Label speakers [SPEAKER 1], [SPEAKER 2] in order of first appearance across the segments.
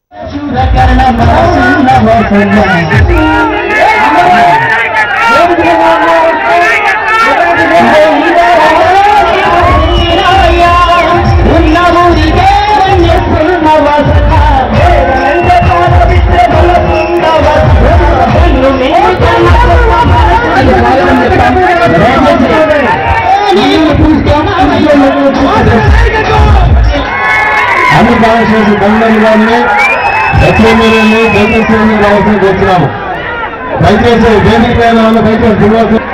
[SPEAKER 1] కూర్చున్నాము దయచేసి వేదిక పైన ఉన్న దయచేసి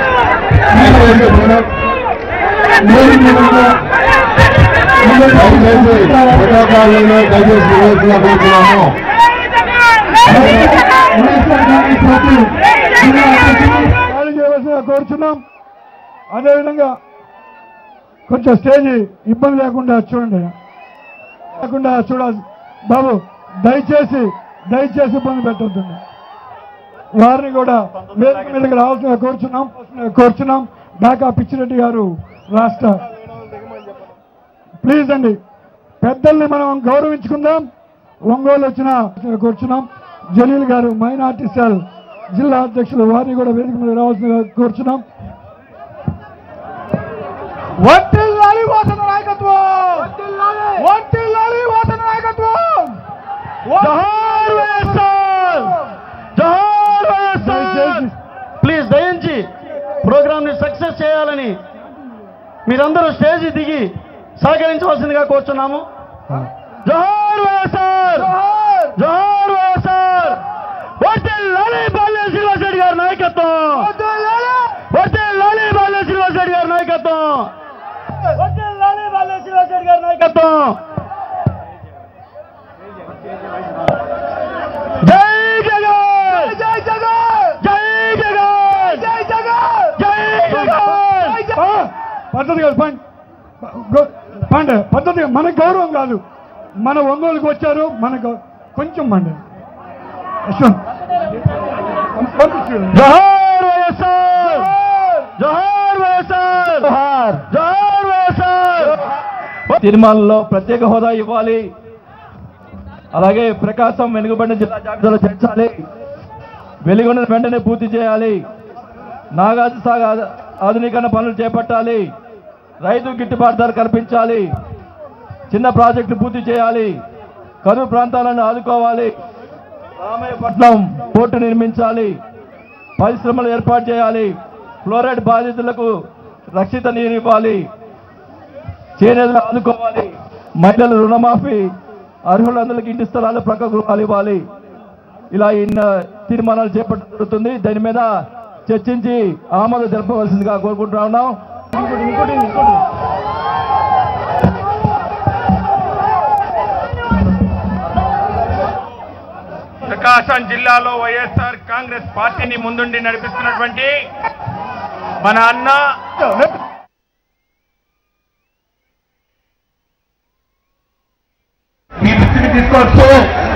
[SPEAKER 1] కోరుచున్నాం. అదేవిధంగా కొంచెం స్టేజ్ ఇబ్బంది లేకుండా చూడండి, చూడాలి బాబు. దయచేసి ఇబ్బంది పెట్టొద్దండి. వారిని కూడా వేదిక మీదకి రావాల్సిందిగా కోరుచున్నాం. డాకా పిచ్చిరెడ్డి గారు రాష్ట్ర ప్లీజ్ అండి, పెద్దల్ని మనం గౌరవించుకుందాం. ఒంగోలు వచ్చిన కోరుచున్నాం. జలీల్ గారు మైనార్టీ సెల్ జిల్లా అధ్యక్షులు, వారిని కూడా వేదిక మీద రావాల్సిందిగా కోరుచున్నాం. వర్ధిల్లాలి వాసన నాయకత్వం, వర్ధిల్లాలి వాసన నాయకత్వం.
[SPEAKER 2] ప్లీజ్ దయించి ప్రోగ్రామ్ ని సక్సెస్ చేయాలని మీరందరూ స్టేజ్ దిగి సహకరించవలసిందిగా కోరుచున్నాము. జోహార్ వైఎస్ఆర్, జోహార్ వైఎస్ఆర్. వర్ధిల్లాలి బాల్య శ్రీనివాస్ రెడ్డి గారి నాయకత్వం, వర్ధిల్లాలి బాల్య శ్రీనివాస్ రెడ్డి గారి నాయకత్వం, వర్ధిల్లాలి బాల్య శ్రీనివాస్ రెడ్డి గారి నాయకత్వం. జై జగన్, జై జగన్, జై జగన్, జై జగన్, జై జగన్.
[SPEAKER 1] పద్ధతి కాదు పండే పద్ధతి, మన గౌరవం కాదు. మన ఒంగోలుకు వచ్చారు, మనకు కొంచెం పండే.
[SPEAKER 2] జోహార్ వైఎస్ఆర్, జోహార్ వైఎస్ఆర్, జోహార్ వైఎస్ఆర్. తిరుమలలో ప్రత్యేక హోదా ఇవ్వాలి, అలాగే ప్రకాశం వెనుకబడిన జిల్లా జాబితాలో చేర్చాలి, వెలిగొండను వెంటనే పూర్తి చేయాలి, నాగార్జున సాగర్ ఆధునీకరణ పనులు చేపట్టాలి, రైతు గిట్టుబాటు ధర కల్పించాలి, చిన్న ప్రాజెక్టు పూర్తి చేయాలి, కరువు ప్రాంతాలను ఆదుకోవాలి, రామాయపట్నం పోర్టు నిర్మించాలి, పరిశ్రమలు ఏర్పాటు చేయాలి, ఫ్లోరైడ్ బాధితులకు రక్షిత నీరు ఇవ్వాలి, చేనేతలు ఆదుకోవాలి, మహిళల రుణమాఫీ, అర్హులందరికీ ఇంటి స్థలాలు ప్రక్క గృహాలు ఇవ్వాలి. ఇలా ఎన్నో తీర్మానాలు చేపట్టడం జరుగుతుంది. దాని మీద చర్చించి ఆమోదం జరపవలసిందిగా కోరుకుంటా ఉన్నాం.
[SPEAKER 3] ప్రకాశం జిల్లాలో వైఎస్ఆర్ కాంగ్రెస్ పార్టీని ముందుండి నడిపిస్తున్నటువంటి మన అన్న మీ దృష్టిని తీసుకొస్తూ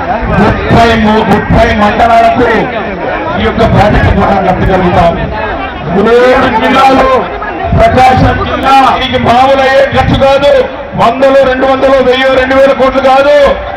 [SPEAKER 3] 30 మండలాలకు ఈ యొక్క ప్రాజెక్టు ద్వారా లబ్ధి కలుగుతాం. 3 జిల్లాలు ప్రకాశం జిల్లా దీనికి మామూలు అయ్యే ఖర్చు కాదు. 100, 200, 1000, 2000 కోట్లు కాదు.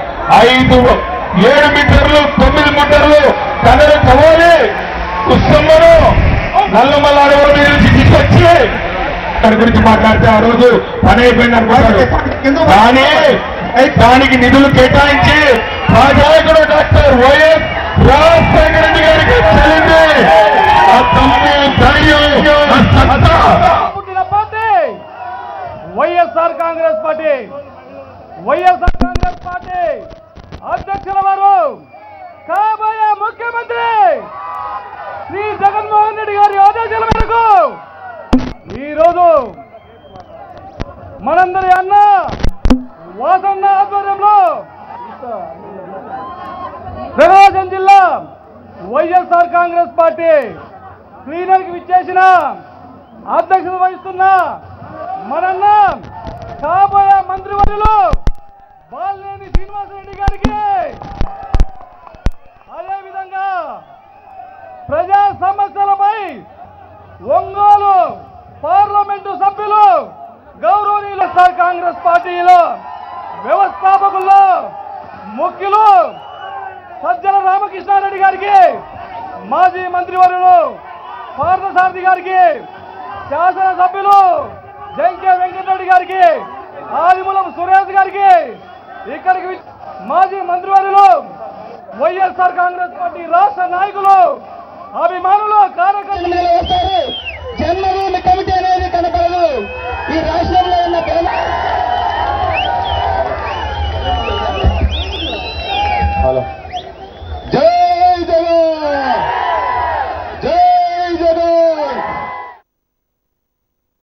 [SPEAKER 3] 7 మీటర్లు 9 మీటర్లు కన్నడ కవాలి ఉత్సమ్మను నల్లమల్ల అడవుల మీద తీసుకొచ్చి దాని గురించి మాట్లాడితే ఆ రోజు పని అయిపోయింది అనుకుంటారు. కానీ దానికి నిధులు కేటాయించి రాజాయకుడు డాక్టర్ వైఎస్ రాజశేఖర రెడ్డి గారికి చెల్లింది. ఆ తమ్మి ధైర్యం
[SPEAKER 2] వైఎస్ఆర్ కాంగ్రెస్ పార్టీ, వైఎస్ఆర్ కాంగ్రెస్ పార్టీ అధ్యక్షుల వారు కాబోయే ముఖ్యమంత్రి శ్రీ జగన్మోహన్ రెడ్డి గారి ఆదేశాల మేరకు ఈరోజు మనందరి అన్న వాసన్న ఆధ్వర్యంలో ప్రకాశం జిల్లా వైఎస్ఆర్ కాంగ్రెస్ పార్టీ క్లీనర్కి విచ్చేసిన అధ్యక్షత వహిస్తున్న మనన్న కాబోయే మంత్రివర్యులు బాలినేని శ్రీనివాసరెడ్డి గారికి, అదేవిధంగా ప్రజా సమస్యలపై ఒంగోలు పార్లమెంటు సభ్యులు గౌరవనీయులు కాంగ్రెస్ పార్టీలో వ్యవస్థాపకుల్లో ముఖ్యులు సజ్జల రామకృష్ణారెడ్డి గారికి, మాజీ మంత్రివర్యులు పార్థసారథి గారికి, శాసనసభ్యులు జంకే వెంకటరెడ్డి గారికి, ఆదిమూలం సురేష్ గారికి, ఇక్కడికి మాజీ మంత్రివర్యులు వైఎస్ఆర్ కాంగ్రెస్ పార్టీ రాష్ట్ర నాయకులు, అభిమానులు, కార్యకర్తలు